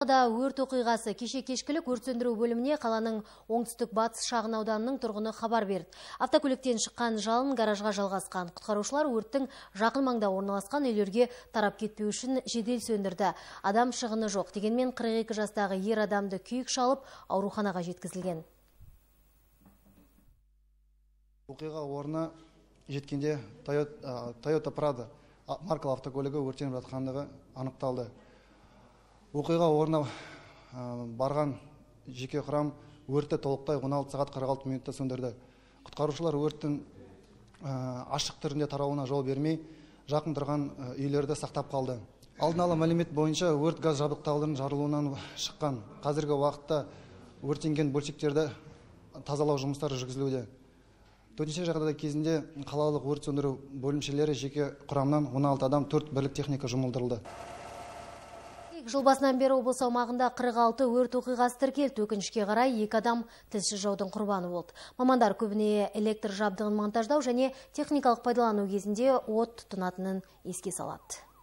Алғашқыда өрт оқиғасы. Кеше кешкілік өрт сөндіру бөліміне қаланың оңтүстік батыс шағын ауданының тұрғыны хабар берді. Автокөліктен шыққан жалын гаражға жалғасқан. Құтқарушылар өрттің жақын маңда орналасқан үйлерге тарап кетпеу үшін жедел сөндірді. Адам шығыны жоқ. Дегенмен 42 жастағы ер адамды күйік шалып ауруханаға жеткізілген. Оқиға орнына жеткенде Toyota Prado маркалы автокөлігі өртеніп жатқандығы анықталды. Оқиға орнына барған жеке құрам өртті толықтай 16 сағат 46 минутта сөндірді. Құтқарушылар өрттің ашық түрінде тарауына жол бермей, жақын тұрған үйлерді сақтап қалды. Алдын ала мәлімет бойынша өрт газ жабдықтаудың жарылуынан шыққан. Қазіргі уақытта өртенген бөлшектерді тазалау жұмыстары жүргізілуде. Төтенше жағдай кезінде қалалық өрт сөндіру бөлімшелері жеке құрамнан 16 адам 4 бірлік техника жұмылдырылды. Жыл басынан бері облыс аумағында 46 өрт оқиғасы тіркелді. Өкінішке қарай 2 адам тілсіз жаудың құрбаны болды. Мамандар көбіне электр жабдығын монтаждау және техникалық пайдалану кезінде от тұтынатынын еске салады.